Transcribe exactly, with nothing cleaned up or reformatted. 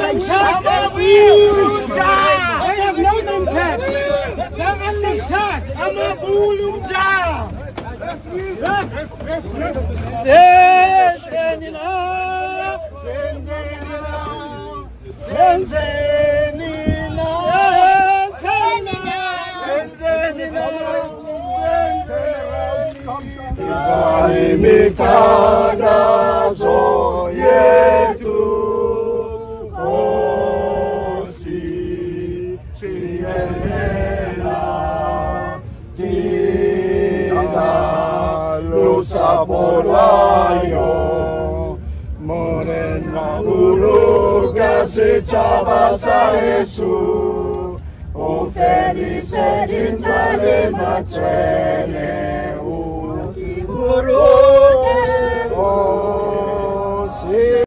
They have no name tax. They're under tax. I'm a bulum job. Zenzenina, Zenzenina, Zenzenina, Mitanazo yetu osi sienela tina lusapolayo morena uluga se chabasa Yesu o felice dintale matrene o siguro